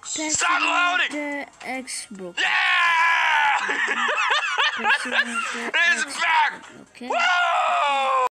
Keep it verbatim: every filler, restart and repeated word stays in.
Stop loading! The Xbox. Yeah! It's back! Okay. Woo!